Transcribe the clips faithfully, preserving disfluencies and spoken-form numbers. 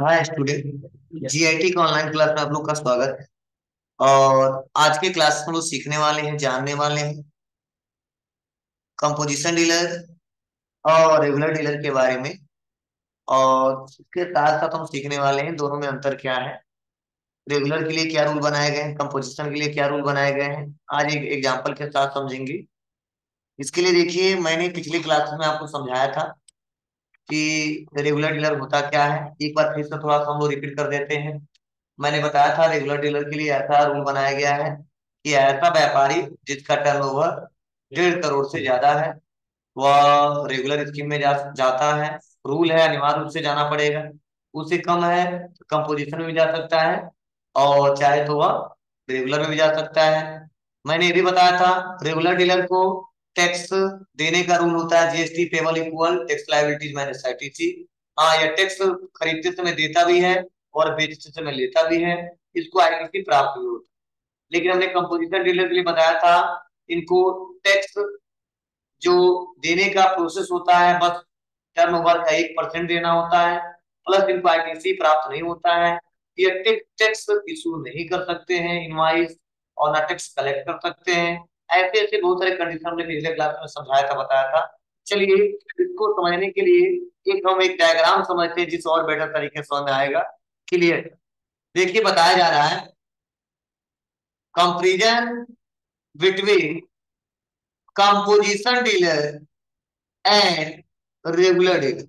हाय student, GIT का online class में आप लोग का स्वागत है। और आज के क्लास में हम लोग सीखने वाले हैं, जानने वाले हैं कंपोजिशन डीलर और रेगुलर डीलर के बारे में। और इसके साथ साथ हम सीखने वाले हैं दोनों में अंतर क्या है, रेगुलर के लिए क्या रूल बनाए गए हैं, कंपोजिशन के लिए क्या रूल बनाए गए हैं। आज एक एग्जाम्पल के साथ समझेंगे। इसके लिए देखिए, मैंने पिछली क्लास में आपको समझाया था कि रेगुलर डीलर होता क्या है। एक बार फिर से थोड़ा सा हम लोग रिपीट कर देते हैं। मैंने बताया था रेगुलर डीलर के लिए ऐसा रूल बनाया गया है कि ऐसा व्यापारी जिसका टर्नओवर डेढ़ करोड़ से ज्यादा है वह रेगुलर स्कीम में जा जाता है। रूल है, अनिवार्य रूप से जाना पड़ेगा। उससे कम है तो कंपोजिशन में भी जा सकता है, और चाहे तो वह रेगुलर में भी जा सकता है। मैंने ये भी बताया था रेगुलर डीलर को टैक्स देने का रूल होता है GST payable equal tax liabilities minus ITC. हाँ, यह टैक्स खरीदते समय देता भी है और बेचते समय लेता भी है। इसको आईटीसी प्राप्त भी होता है। लेकिन हमने कंपोजिशन डीलर के लिए बताया था इनको टैक्स जो देने का प्रोसेस होता है बस टर्नओवर का एक परसेंट देना होता है, प्लस इनको आईटीसी प्राप्त नहीं होता है। ये टैक्स इशू नहीं कर सकते हैं इनवाइस, और ना टैक्स कलेक्ट कर सकते हैं। ऐसे ऐसे बहुत सारे कंडीशन हमने पिछले क्लास में समझाया था, बताया था। चलिए, इसको समझने के लिए एक हम एक डायग्राम समझते हैं जिस और बेटर तरीके से समझ में आएगा। क्लियर? देखिए, बताया जा रहा है comparison between composition dealer and regular dealer.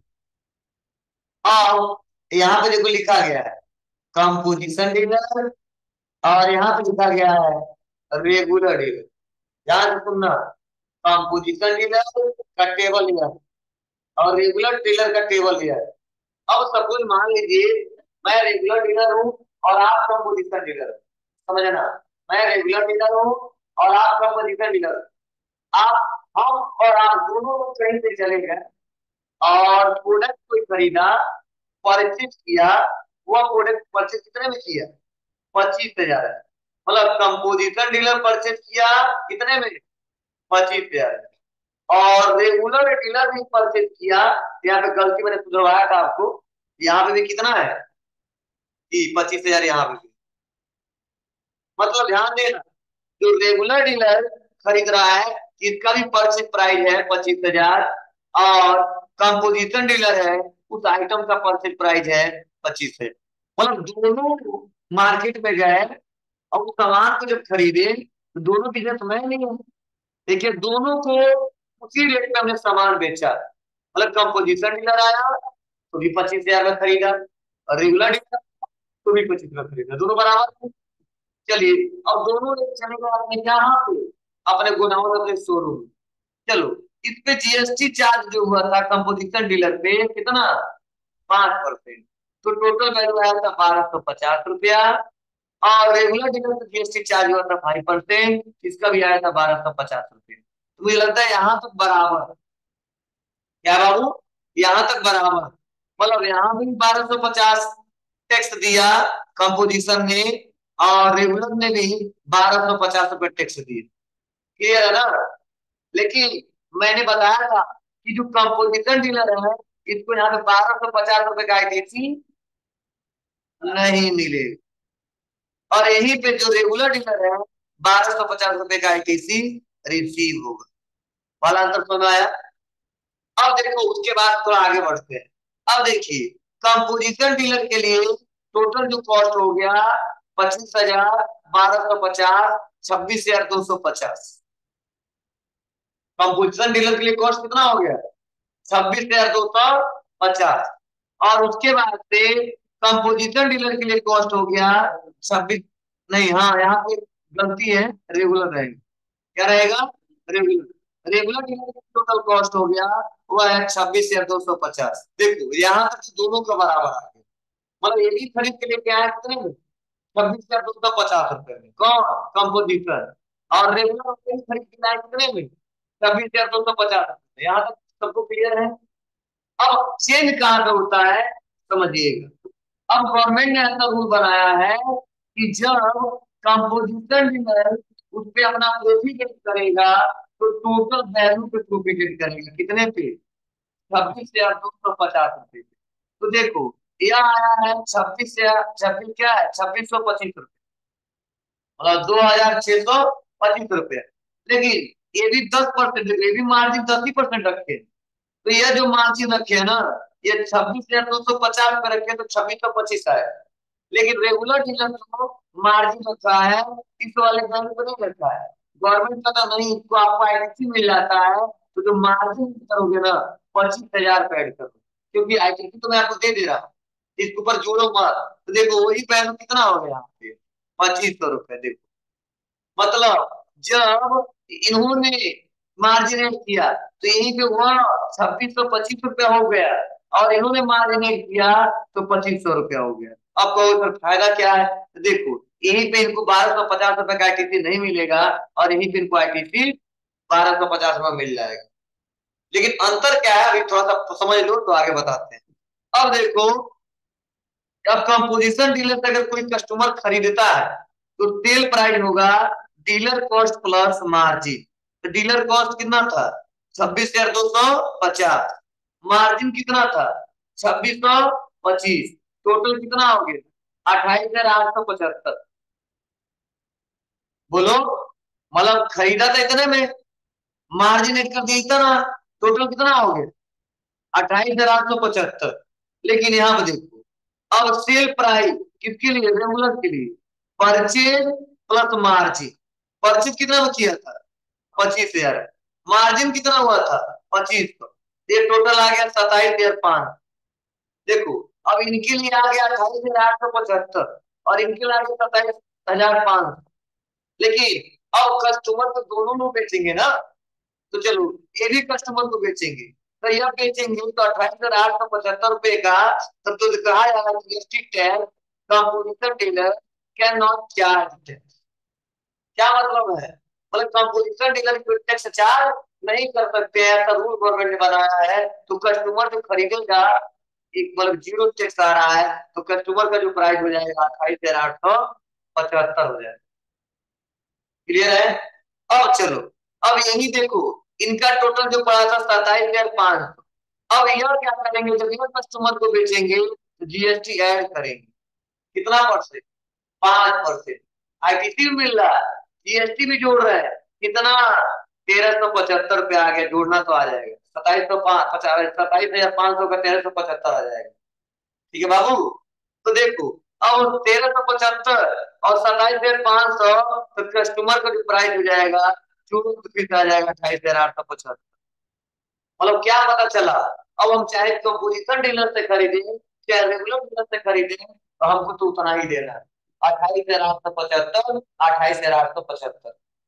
अब यहाँ पे देखो लिखा गया है कंपोजिशन डीलर, और यहाँ पे लिखा गया है रेगुलर डीलर। ध्यान से सुनना, कंपोजिशन डीलर का टेबल लिया है और रेगुलर डीलर का टेबल लिया है। अब सपोज मान लीजिए मैं रेगुलर डीलर हूँ और आप कंपोजिशन डीलर, समझना। मैं रेगुलर डीलर हूँ और आप कंपोजिशन डीलर। आप हम और आप दोनों लोग कहीं पे चले गए और प्रोडक्ट कोई खरीदा, परचेज किया। वह प्रोडक्ट परचेज कितने में किया? पच्चीस हजार। मतलब कंपोजिशन डीलर परचेज किया कितने में? पच्चीस हजार। और रेगुलर डीलर भी परचेज किया। यहाँ पे गलती मैंने सुधरवाया था आपको, यहाँ पे भी कितना है कि पच्चीस हजार यहाँ पे भी। मतलब ध्यान देना, जो रेगुलर डीलर खरीद रहा है इसका भी परचेज प्राइस है पच्चीस हजार, और कंपोजिशन डीलर है उस आइटम का परचेज प्राइस है पच्चीस है। मतलब दोनों मार्केट में गए और उस सामान को जब खरीदे तो दोनों बिजनेस में नहीं है। देखिए, दोनों को उसी रेट में हमने सामान बेचा। मतलब कंपोजिशन डीलर आया तो भी पच्चीस हजार में खरीदा, और रेगुलर डीलर तो भी पच्चीस में खरीदा, दोनों बराबर। चलिए, अब दोनों लोग चले गए अपने यहाँ पे, अपने गोडाउन, अपने शोरूम। चलो, इस पे जीएसटी चार्ज जो हुआ था कंपोजिशन डीलर पे कितना? पांच परसेंट। तो टोटल वैल्यू आया था बारह सौ पचास रुपया। और रेगुलर डीलर पे जीएसटी चार्ज हुआ था फाइव परसेंट, इसका भी आया था बारह सौ पचास रुपये। तो मुझे लगता है यहाँ तक बराबर है। क्या बाबू? यहाँ तक बराबर। मतलब यहाँ भी बारह सौ पचास टैक्स दिया कंपोजिशन ने, और रेगुलर ने भी बारह सौ पचास रुपये टैक्स दिए। क्लियर है ना? लेकिन मैंने बताया था कि जो कंपोजिशन डीलर है इसको यहाँ पे बारह सौ पचास रुपए का आईटीसी नहीं मिले, और यहीं पे जो रेगुलर डीलर है बारह सौ पचास रुपए का आईटीसी रिसीव होगा। वाला आंसर समझ में आया? अब देखो, उसके बाद थोड़ा आगे बढ़ते हैं। अब देखिए, कंपोजिशन डीलर के लिए टोटल जो कॉस्ट हो गया पच्चीस हजार, बारह सौ पचास, छब्बीस हजार दो सौ पचास। कंपोजिशन डीलर के लिए कॉस्ट कितना हो गया? छब्बीस हजार दो सौ पचास। और उसके बाद से कंपोजिशन डीलर के लिए कॉस्ट हो गया छब्बीस, नहीं, हाँ, यहाँ पे गलती है, रेगुलर रहेगा। क्या रहेगा? रेगुलर। रेगुलर डीलर का टोटल कॉस्ट हो गया वो है छब्बीस हजार दो सौ पचास। देखो, यहाँ तक तो दोनों का बराबर आ गया। मतलब ये भी खरीद के लेके आया कितने में? छब्बीस हजार दो सौ पचास रुपए में। कौन? कंपोजिशन। और रेगुलर खरीद के लाया कितने में? छब्बीस हजार दो सौ पचास रुपए। यहाँ तक सबको क्लियर है? अब चेंज कहाँ पे होता है, समझिएगा। अब गवर्नमेंट ने ऐसा रूल बनाया है कि जब कंपोजिशन डीलर उस पे अपना प्रॉफिट करेगा तो टोटल वैल्यू पे प्रॉफिट करेगा कितने पे? छब्बीस हजार दो सौ पचास रुपए पे। तो देखो, यह आया है छब्बीस से छब्बीस क्या है छब्बीस सौ पच्चीस रुपये, मतलब दो हजार छह सौ पच्चीस रुपये। लेकिन ये भी दस परसेंट, ये भी मार्जिन दस ही परसेंट रखे। तो ये जो मार्जिन रखे है ना, ये छब्बीस हजार दो सौ पचास पे रखे तो छब्बीस सौ पच्चीस आया। लेकिन रेगुलर डीलर को मार्जिन रखा है, इस वाले बैंक को नहीं रखा है। गवर्नमेंट का तो नहीं, इसको आपको आईटीसी मिल जाता है। तो जो मार्जिन करोगे ना, पच्चीस हजार पे ऐड करो, क्योंकि आईटीसी तो मैं आपको दे दे रहा हूँ, इसके ऊपर जोड़ो मत। तो देखो वही बैंक कितना हो गया यहाँ पे, पच्चीस सौ रुपए। देखो मतलब जब इन्होंने मार्जिनेट किया तो यहीं पे हुआ छब्बीस सौ पच्चीस रुपया हो गया, और इन्होंने मार्जिनेट किया तो पच्चीस सौ रुपया हो गया। अब कहो सर फायदा क्या है, तो देखो यहीं पे इनको बारह सौ पचास रुपए का आईटीसी नहीं मिलेगा, और यहीं पे इनको आईटीसी बारह सौ पचास रुपये मिल जाएगा। लेकिन अंतर क्या है, अभी थोड़ा सा समझ लो तो आगे बताते हैं। अब देखो, अब कंपोजिशन डीलर से अगर कोई कस्टमर खरीदता है तो सेल प्राइस होगा डीलर कॉस्ट प्लस मार्जिन। तो डीलर कॉस्ट कितना था, छब्बीस हजार दो सौ पचास। मार्जिन कितना था, छब्बीस सौ पच्चीस। टोटल कितना हो गया, अट्ठाईस हजार आठ सौ पचहत्तर। बोलो, मतलब खरीदा था इतने में, मार्जिन एड कर दिया इतना, टोटल कितना हो गया, अट्ठाईस हजार आठ सौ पचहत्तर। लेकिन यहाँ पे देखो, अब सेल प्राइस किसके लिए, रेगुलर के लिए, परचेज प्लस मार्जिन। परचेज कितना में किया था, पच्चीस हजार। मार्जिन कितना हुआ था, पच्चीस सौ। ये टोटल आ गया सताइस हजार पांच। देखो अब इनके लिए आ गया अट्ठाईस हजार आठ सौ पचहत्तर, और इनके लिए आ गया सताइस हजार पांच। लेकिन अब कस्टमर तो दोनों लोग बेचेंगे ना, तो चलो ये भी कस्टमर को बेचेंगे। तो यह बेचेंगे तो अट्ठाईस हजार आठ सौ पचहत्तर रुपए का, तब तो कहा जाएगा GST tax composition dealer can not charge. क्या मतलब है, मतलब कंपोजिशन डीलर कोई टैक्स चार्ज नहीं कर सकते हैं, ऐसा रूल गवर्नमेंट ने बनाया है। तो कस्टमर जो खरीदेगा, एक मतलब जीरो टैक्स आ रहा है, तो कस्टमर का जो प्राइस हो जाएगा अट्ठाईस हजार आठ सौ पचहत्तर हो जाएगा। क्लियर है। अब चलो, अब यही देखो, इनका टोटल जो पड़ा था सताइस हजार पांच सौ। अब यह क्या करेंगे, जब यह कस्टमर को बेचेंगे तो जीएसटी ऐड करेंगे। कितना परसेंट, पांच परसेंट। आईटीसी भी मिल रहा है, जीएसटी भी जोड़ रहे हैं। कितना, तेरह सौ पचहत्तर रुपया आ गया, जोड़ना तो आ जाएगा। सताइस सौ पांच पचास सताइस हजार पांच सौ का तेरह सौ पचहत्तर आ जाएगा। ठीक है बाबू। तो देखो, अब तेरह सौ पचहत्तर और सताइस हजार पांच सौ, तो कस्टमर का जो प्राइस हो जाएगा चूक फिर आ जाएगा अट्ठाईस हजार आठ सौ पचहत्तर। मतलब क्या पता चला, अब हम चाहे कंपोजिशन डीलर से खरीदें चाहे रेगुलर डीलर से खरीदें, तो हमको तो उतना ही देना है, अट्ठाईस हजार आठ सौ पचहत्तर, अट्ठाईस हजार आठ सौ पचहत्तर।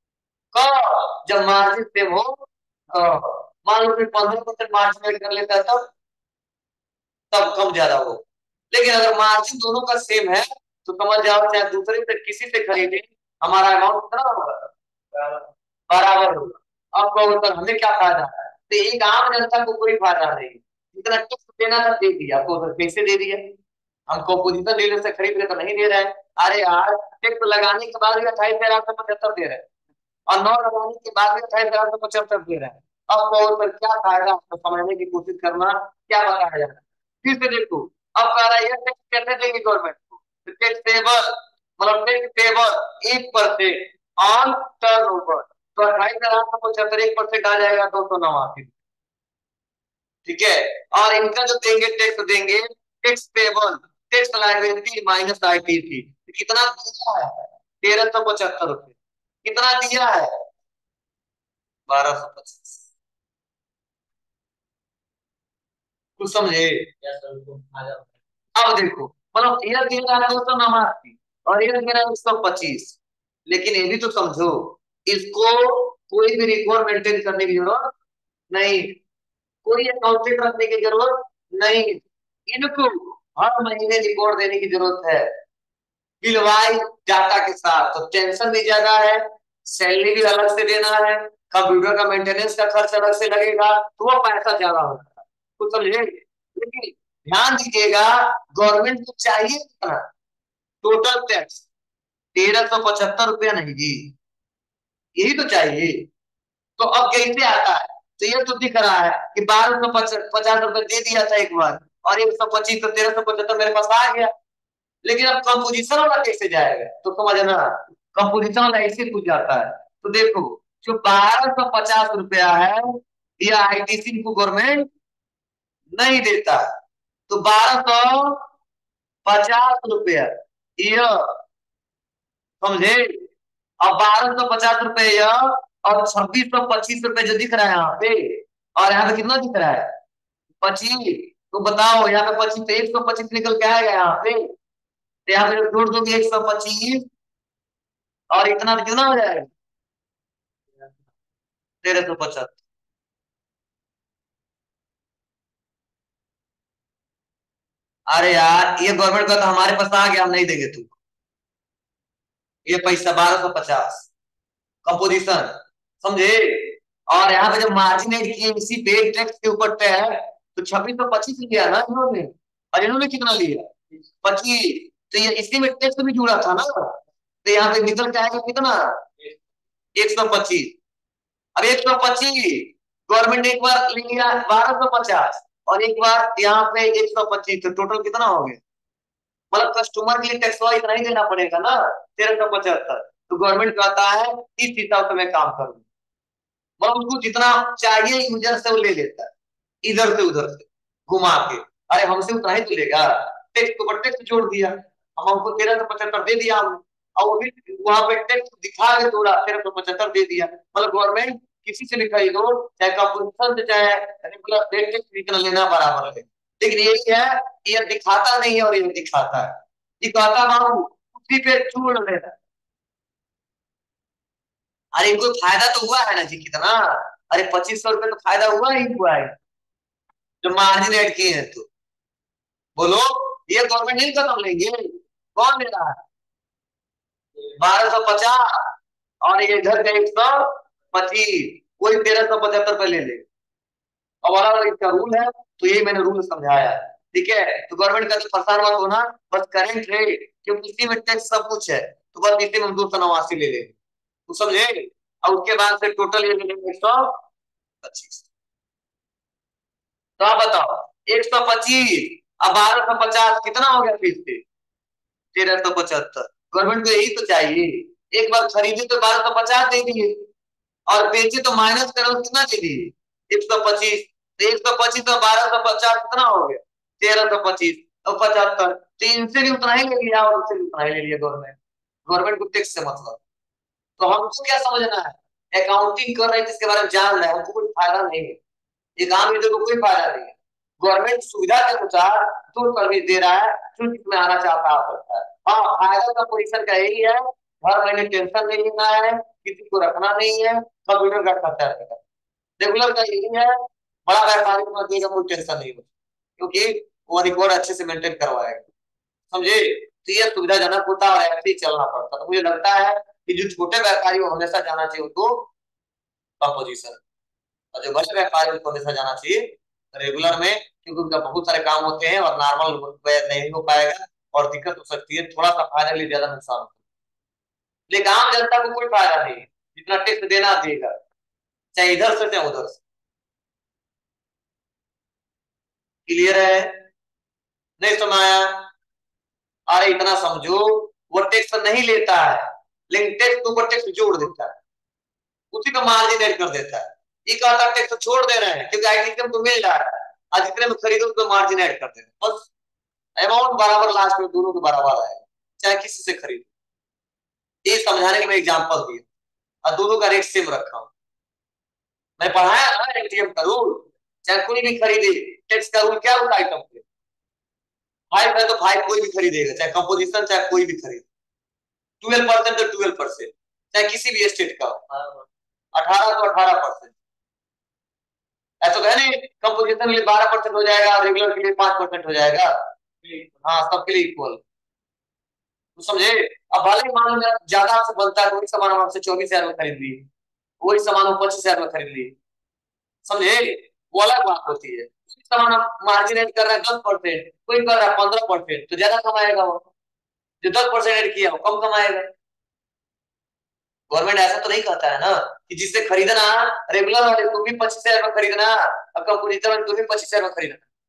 कब, जब मार्जिन सेम हो। हाँ, मान लो फिर पंद्रह परसेंट मार्जिन ऐड कर लेता है, तब तब कम ज्यादा हो। लेकिन अगर मार्जिन दोनों का सेम है, तो समझ जाओ चाहे दूसरे से किसी से खरीदे, हमारा अमाउंट कितना होगा, बराबर होगा। अब कहो सर हमें क्या फायदा है, तो एक आम जनता को कोई फायदा नहीं। जितना टैक्स देना था दे दिया, आपको सर कैसे दे दिया, हमको पोजीशन डीलर से खरीद रहे तो नहीं दे रहे हैं। अरे यार, टैक्स लगाने के बाद भी अट्ठाईस हजार आठ सौ पचहत्तर दे रहे हैं, और नौ लगाने के बाद भी अट्ठाईस हजार आठ सौ पचहत्तर दे रहे हैं। अब कहो सर क्या फायदा, आपको समझने की कोशिश करना क्या बताया जाए। फिर से देखो, अब कह रहा है ये टैक्स कैसे देंगे गवर्नमेंट को, तो टैक्स पेबल, मतलब टैक्स पेबल एक परसेंट ऑन टर्न ओवर। तो अट्ठाईस हजार आठ सौ पचहत्तर एक परसेंट आ जाएगा दो सौ नवासी। ठीक है। और इनका जो देंगे टैक्स देंगे, tax payable, tax liability minus ITC. कितना दिया है, तेरह सौ पचहत्तर रुपये। कितना दिया है, बारह सौ पचास। कुछ समझे। अब देखो, मतलब यह दे रहा है दो सौ नवासी, और यह दे रहा है एक सौ पच्चीस। लेकिन ये भी तो समझो, इसको कोई भी रिकॉर्ड मेंटेन करने की जरूरत नहीं, कोई अकाउंटेंट रखने की जरूरत नहीं, इनको हर महीने रिकॉर्ड देने की जरूरत है, बिल वाइज डाटा के साथ। तो टेंशन भी ज्यादा है, सैलरी भी अलग से देना है, कंप्यूटर का मेंटेनेंस का खर्च अलग से लगेगा, तो वो पैसा ज्यादा होता है। कुछ समझे। लेकिन ध्यान दीजिएगा, गवर्नमेंट को चाहिए कितना, टोटल टैक्स तेरह सौ पचहत्तर रुपया नहीं जी, यही तो चाहिए। तो अब कैसे आता है, तो ये तो दिख रहा है कि बारह सौ पचास रुपए दे दिया था एक बार, और एक सौ पच्चीस तो तेरह सौ पचहत्तर मेरे पास आ गया। लेकिन अब कंपोजिशन वाला कैसे जाएगा, तो समझना कंपोजिशन वाला ऐसे पूछ जाता है। तो देखो जो बारह सौ पचास रुपया है यह आईटीसी को गवर्नमेंट नहीं देता, तो बारह सौ पचास रुपया यह, समझे। अब बारह सौ पचास रुपए यह और छब्बीस सौ पच्चीस रुपए जो दिख रहा है यहाँ पे, और यहाँ पे कितना दिख रहा है पच्चीस। तो बताओ यहाँ पे पच्चीस, तो एक सौ पच्चीस निकल के आएगा यहाँ पे, तो यहाँ पे जोड़ दोगे एक सौ पच्चीस और इतना तो कितना हो जाएगा तेरह सौ पचहत्तर। अरे यार ये गवर्नमेंट का तो हमारे पास आ गया, हम नहीं देंगे तुमको ये पैसा बारह सौ पचास, कंपोजिशन, समझे। और यहाँ पे जब मार्जिन एड किए इसी पे टैक्स के ऊपर टैक्स, तो छब्बीस सौ पच्चीस लिया ना इन्होंने, और इन्होंने कितना लिया पच्चीस, तो ये इसी में टैक्स भी जुड़ा था ना, तो यहाँ पे निकल के आएगा कितना एक सौ पच्चीस। अब एक सौ पच्चीस गवर्नमेंट ने एक बार लिया बारह सौ पचास, और एक बार यहाँ पे एक सौ पच्चीस, तो टोटल कितना हो गया, मतलब कस्टमर के लिए टैक्स इतना ही देना पड़ेगा ना तेरह सौ पचहत्तर। तो गवर्नमेंट कहता है इस हिसाब से मैं काम करूँ, मतलब उसको जितना चाहिए यूजर से वो ले लेता है इधर से उधर से घुमा के। अरे हमसे उतना ही तो लेगा, टैक्स के ऊपर टैक्स जोड़ दिया, हम हमको तेरह सौ पचहत्तर दे दिया हमने, और वो भी वहां पे टैक्स दिखा के थोड़ा तेरह सौ पचहत्तर दे दिया। मतलब गवर्नमेंट किसी से भी खरीदो, चाहे कंपनी से चाहे रेगुलर टैक्स जितना लेना बराबर है। लेकिन यही है कि ये दिखाता नहीं है और ये दिखाता है, ये कहता बाबू उसी पे जोड़ लेना। अरे इनको फायदा तो हुआ है ना जी कितना, अरे पच्चीस सौ रुपये तो फायदा हुआ ही हुआ है जो मार्जिन ऐड किए हैं। तो बोलो ये गवर्नमेंट नहीं कदम लेंगे, कौन ले रहा है बारह सौ पचास, और ये इधर का एक सौ पच्चीस, कोई तेरह सौ पचहत्तर पे ले ले। अब वाला इसका रूल है, तो यही मैंने रूल समझाया है, ठीक है। तो गवर्नमेंट का तो परेशान मत होना, बस करेंट रेट क्योंकि इसी में टैक्स सब कुछ है, तो बस इसी में हम दो सौ नवासी ले लेंगे, तो समझे। और उसके बाद से टोटल ये मिलेंगे एक सौ पच्चीस। तो आप बताओ एक सौ पच्चीस, अब बारह सौ पचास, कितना हो गया फिर से तेरह सौ पचहत्तर। गवर्नमेंट को यही तो चाहिए, एक बार खरीदे तो बारह सौ पचास दे दिए, और बेचे तो माइनस करो कितना दे दिए एक सौ पच्चीस। तो एक सौ पच्चीस और बारह सौ पचास कितना हो गया तेरह सौ पच्चीस, और पचहत्तर, तो इनसे भी उतना ही ले लिया और उससे भी उतना ही ले लिया गवर्नमेंट। गवर्नमेंट को टैक्स से मतलब, तो हमको क्या समझना है, अकाउंटिंग कर रहे हैं जिसके बारे में जान रहे हैं, हमको कोई फायदा नहीं है, ये काम यूजर को कोई फायदा नहीं है। गवर्नमेंट सुविधा के अनुसार जो सर्विस दे रहा है, जो जिसमें आना चाहता आ सकता है। हाँ फायदा का पोजीशन का यही है, हर महीने टेंशन नहीं लेना है, किसी को रखना नहीं है, कंप्यूटर का खर्चा रहेगा। रेगुलर का यही है, बड़ा व्यापारी को देगा कोई टेंशन नहीं होती, क्योंकि वो रिकॉर्ड अच्छे से मेंटेन करवाएगा, समझे। तो ये सुविधाजनक होता है और ऐसे ही चलना पड़ता है। तो मुझे लगता है कि जो छोटे व्यापारी को हमेशा जाना चाहिए उनको कंपोजिशन, और जो बड़े व्यापारी उनको हमेशा जाना चाहिए रेगुलर में, क्योंकि उनका बहुत सारे काम होते हैं और नॉर्मल नहीं हो पाएगा और दिक्कत हो सकती है, थोड़ा सा फायदा लिए ज्यादा नुकसान होता है। लेकिन आम जनता को कोई फायदा नहीं है, जितना टैक्स देना देगा, चाहे इधर से चाहे उधर से। क्लियर है, नहीं सुनाया। अरे इतना समझो, वो टैक्स नहीं लेता है, लेकिन टैक्स के ऊपर टैक्स जोड़ देता है, उसी का मार्जिन ऐड कर देता है। ये कहता टैक्स तो छोड़ दे रहे हैं क्योंकि आईटी को मिल रहा है, आज जितने में खरीदो उसको मार्जिन ऐड कर देते, बस अमाउंट बराबर लास्ट में दोनों के बराबर आएगा, चाहे किसी से खरीदो। ये समझाने के मैं एग्जांपल दिया, और दोनों का रेट सेम रखा हूं। मैं पढ़ाया ना एटीएम का रूल, चाहे कोई भी खरीदे, टैक्स का रूल क्या होता है आइटम पे फाइव है, तो फाइव कोई भी खरीदेगा, चाहे कंपोजिशन चाहे कोई भी खरीदे। ट्वेल्व परसेंट तो ट्वेल्व परसेंट, चाहे किसी भी स्टेट का हो, अठारह तो अठारह परसेंट। ऐसा तो है नहीं कंपोजिशन के लिए बारह परसेंट हो जाएगा और रेगुलर के लिए पांच परसेंट हो जाएगा, हाँ सबके लिए इक्वल, तो समझे। अब भले ही मान लो ज्यादा आपसे बनता है, वही सामान हम आपसे चौबीस हजार में खरीद लिए, वही सामान हम पच्चीस हजार में खरीद लिए, समझे, वो अलग बात होती है। वही सामान हम मार्जिन एड कर रहे हैं दस परसेंट, कोई कर रहा है पंद्रह परसेंट, तो ज्यादा कमाएगा वो, जो दस परसेंट एड किया वो कम कमाएगा। गवर्नमेंट ऐसा तो नहीं कहता है ना कि जिससे खरीदना रेगुलर वाले तुम भी पच्चीस हजार में खरीदना और कंपोजिटर वाले तुम भी पच्चीस हजार में खरीदना,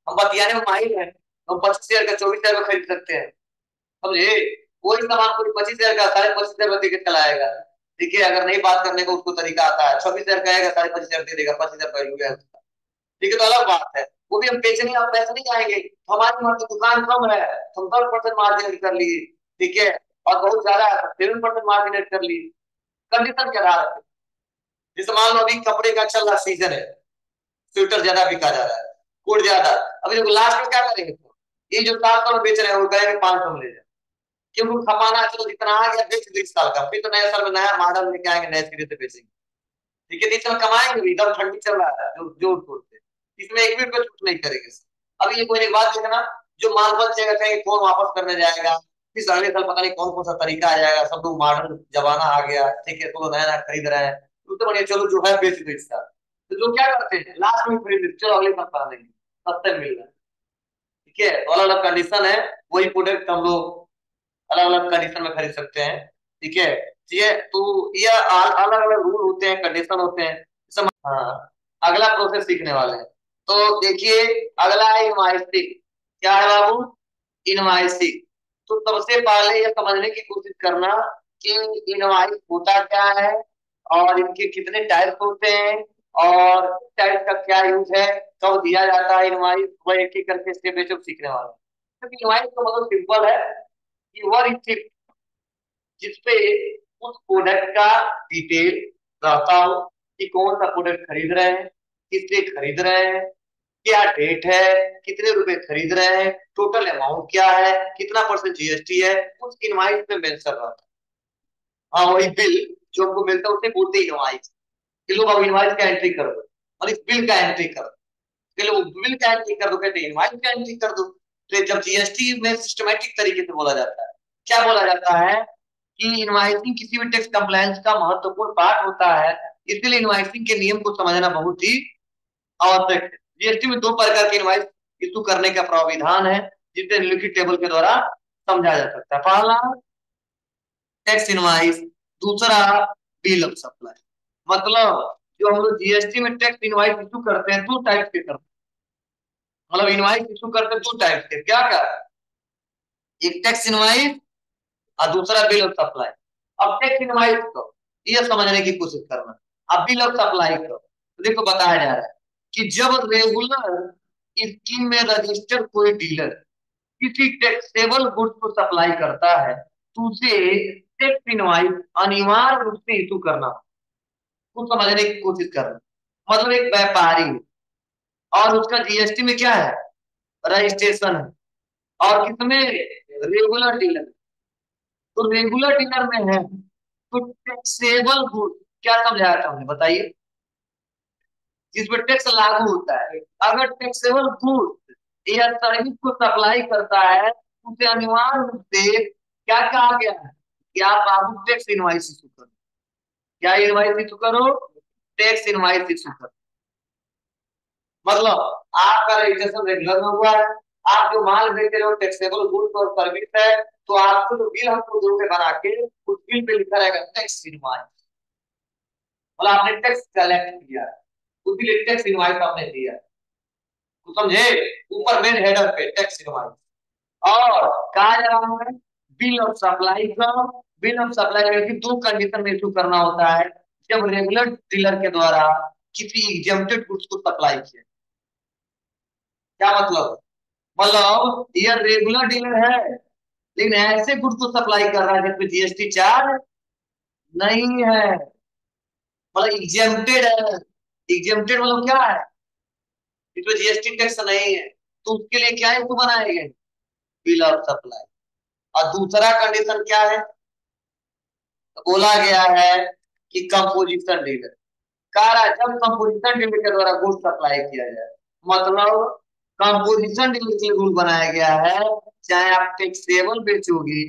हम बतियाने में माहिर हैं, हम पच्चीस हजार का चौबीस हजार में खरीद सकते हैं, समझे। कोई सामान कोई पच्चीस हजार का साढ़े पच्चीस हजार में देके चलाएगा, ठीक है। अगर नहीं बात करने का उसको तरीका आता है, छब्बीस हजार का आएगा साढ़े पच्चीस हजार दे देगा, पच्चीस हजार वैल्यू है उसका, ठीक है। तो अलग बात है, वो भी हम बेचने और पैसे नहीं आएंगे, हमारी वहां की दुकान कम है, हम दस परसेंट मार्जिन कर लिए, ठीक है, और बहुत ज्यादा सेवन परसेंट मार्जिन कर लिए, कंडीशन क्या रहा है। जैसे मान लो अभी कपड़े का चल रहा सीजन है, स्वेटर ज्यादा बिका जा रहा है, कोट ज्यादा, अभी लास्ट में क्या करेंगे, तो ये जो सात सौ में बेच रहे हैं वो कहेंगे पांच सौ में ले जाए, क्योंकि खपाना चलो जितना आ गया बेच दो इस साल का, फिर तो नए साल में नया मॉडल लेके आएंगे, नए सिरे से बेचेंगे, ठीक है। इतना कमाएंगे भी, एकदम ठंडी चल रहा है जो जोधपुर से, इसमें एक भी रुपये छूट नहीं करेंगे। अब ये कोई एक बात देखना, जो माल बच जाएगा कहीं कौन वापस करने जाएगा, फिर अगले साल पता नहीं कौन कौन सा तरीका आ जाएगा, सब लोग मॉडर्न जमाना आ गया, ठीक है, तो लोग नया नया खरीद रहे हैं, तो बढ़िया, चलो जो है बेच दो इसका। तो लोग क्या करते हैं लास्ट में खरीद लेते, चलो अगले साल करा देंगे, सस्ते में मिल रहा है, ठीक है। तो अलग अलग कंडीशन है, वही प्रोडक्ट हम लोग अलग अलग कंडीशन में खरीद सकते हैं, ठीक है, ठीक है। तो ये अलग अलग रूल होते हैं, कंडीशन होते हैं। हाँ, अगला प्रोसेस सीखने वाले हैं, तो देखिए अगला है इनवॉइसिंग। क्या है बाबू, इनवॉइसिंग। तो सबसे पहले ये समझने की कोशिश करना कि इनवॉइस होता क्या है, और इनके कितने टाइप्स होते हैं, और टाइप का क्या यूज है, कब दिया जाता है इनवॉइस, वह एक एक करके स्टेप बाय स्टेप सीखने वाले हैं। तो इनवॉइस का मतलब सिंपल है कि वह रिसिप्ट जिसपे उस प्रोडक्ट का डिटेल रहता हो, कि कौन सा प्रोडक्ट खरीद रहे हैं, किससे खरीद रहे हैं, क्या डेट है, कितने रुपए खरीद रहे हैं, टोटल अमाउंट क्या है, कितना परसेंट जीएसटी है, उस इनवाइस में मेंशन रहता है। हाँ, वही बिल जो हमको मिलता है उसे बोलते हैं इनवाइस, कि लोग अब इनवाइस का एंट्री कर दो, और इस बिल का एंट्री कर दो, पहले वो बिल का एंट्री कर दो, कहते हैं इनवाइस का एंट्री कर दो। तो जब जीएसटी में सिस्टमेटिक तरीके से बोला जाता है, क्या बोला जाता है कि इनवाइसिंग किसी भी टैक्स कंप्लायंस का महत्वपूर्ण पार्ट होता है, इसलिए इनवाइसिंग के नियम को समझना बहुत ही आवश्यक है। जीएसटी में दो प्रकार के इनवाइस इशू करने का प्राविधान है, जिसे निम्नलिखित टेबल के द्वारा समझा जा सकता है। पहला टैक्स इनवाइस, दूसरा बिल ऑफ सप्लाई। मतलब जो हम लोग जीएसटी में टैक्स इनवाइस इशू करते हैं दो टाइप के करते हैं, मतलब इनवाइस इशू करते हैं दो टाइप के, क्या क्या, एक टैक्स इनवाइस और दूसरा बिल ऑफ सप्लाई। अब टैक्स इनवाइस को ये समझने की कोशिश करना, अब बिल ऑफ सप्लाई को तो देखो बताया जा रहा है कि जब रेगुलर स्कीम में रजिस्टर्ड कोई डीलर किसी टैक्सेबल गुड्स को सप्लाई करता है, तो उसे टैक्स इनवाइस अनिवार्य रूप से इशू करना, कुछ समझने की कोशिश करना। मतलब एक व्यापारी और उसका जीएसटी में क्या है, रजिस्ट्रेशन है, और किसमें, रेगुलर डीलर। तो रेगुलर डीलर में है तो टैक्सेबल गुड क्या समझाया था हमने, बताइए, जिसमें टैक्स लागू होता है, अगर टैक्सेबल गुड या सर्विस को सप्लाई करता है, उसे अनिवार्य रूप से क्या कहा गया है कि आप बाबू टैक्स इनवाइस इशू करो। क्या इनवाइस इशू करो, टैक्स इनवाइस इशू करो। मतलब आपका रजिस्ट्रेशन रेगुलर में हुआ है, आप जो माल बेच रहे हो टैक्सेबल गुड्स और सर्विस है, तो आपको जो बिल हमको दोगे बना के, उस बिल पे लिखा रहेगा टैक्स इनवाइस, मतलब आपने टैक्स कलेक्ट किया है, उसके लिए टैक्स इनवाइस आपने दिया है, तो समझे, ऊपर मेन हेडर पे टैक्स इनवाइस। और कहा जा रहा है बिल ऑफ सप्लाई का, बिल ऑफ सप्लाई में दो कंडीशन में इशू करना होता है, जब रेगुलर डीलर के द्वारा किसी एग्जेम्प्टेड गुड्स को सप्लाई किया। क्या मतलब, मतलब ये रेगुलर डीलर है लेकिन ऐसे गुड्स को सप्लाई कर रहा है जिसमें जीएसटी चार्ज नहीं है, मतलब एग्जेम्प्टेड है। एग्जेम्प्टेड मतलब क्या है, इसमें जीएसटी टैक्स नहीं है, तो उसके लिए क्या इशू बनाए गए, बिल ऑफ सप्लाई। और दूसरा कंडीशन क्या है, तो बोला गया है कि कंपोजिशन डीलर, कारा जब कंपोजिशन डीलर के द्वारा गुड्स सप्लाई किया जाए, मतलब कंपोजिशन डीलर के रूल बनाया गया है, चाहे आप टैक्सेबल बेचोगे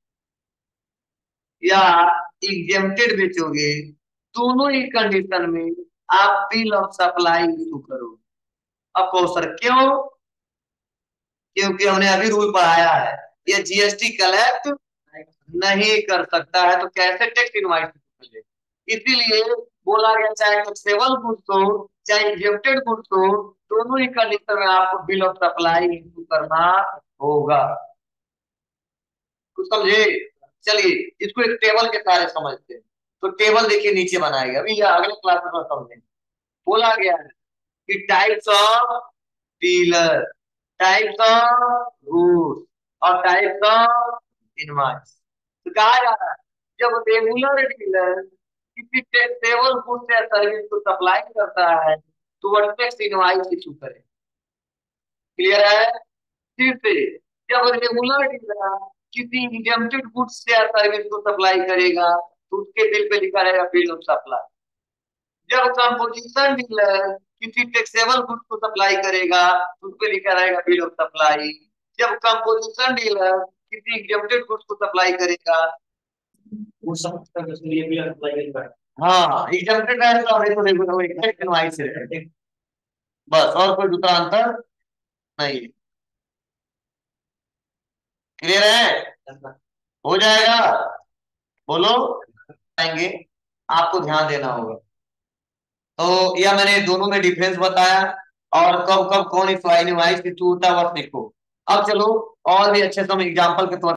या एग्जेम्प्टेड बेचोगे, दोनों ही कंडीशन में आप बिल ऑफ सप्लाई इशू करो। अब कहो सर क्यों, क्योंकि हमने अभी रूल पढ़ाया है ये जीएसटी कलेक्ट नहीं कर सकता है, तो कैसे टैक्स इनवाइस करेगा, इसीलिए बोला गया चाहे टैक्सेबल गुड्स हो चाहे एग्जेम्प्टेड गुड्स हो, दोनों ही कंडीशन में आपको बिल ऑफ सप्लाई इशू करना होगा। कुछ समझे? चलिए इसको एक टेबल के सहारे समझते हैं। तो टेबल देखिए नीचे बनाएगा, अभी या अगले क्लास में समझेंगे। बोला गया है कि types of dealer, types of goods और टाइप्स ऑफ इनवॉइस। तो कहा जा रहा है जब रेगुलर डीलर किसी टैक्सेबल गुड्स या सर्विस को सप्लाई करता है तो वह टैक्स इनवॉइस इशू करे। क्लियर है? फिर से, जब रेगुलर डीलर किसी एग्जेम्प्टेड गुड्स या सर्विस को सप्लाई करेगा तो उसके बिल पे लिखा रहेगा बिल ऑफ सप्लाई। जब कंपोजिशन डीलर किसी टैक्सेबल गुड्स को सप्लाई करेगा तो उस पे लिखा रहेगा बिल ऑफ सप्लाई। जब कंपोजिशन डीलर किसी एग्जेम्प्टेड गुड्स को सप्लाई करेगा, वो सब के लिए बिल ऑफ सप्लाई करेगा। हाँ, एग्जेम्प्टेड है तो हमें तो रेगुलर एग्जेम्प्टेड इनवॉइस है, बस, और कोई दूसरा अंतर नहीं। क्लियर है? हो जाएगा? बोलो। आएंगे, आपको ध्यान देना होगा। तो यह मैंने दोनों में डिफरेंस बताया, और कब कब कौन इनवॉइस इशू होता है वह सीखो। अब चलो और भी अच्छे से हम एग्जाम्पल के तौर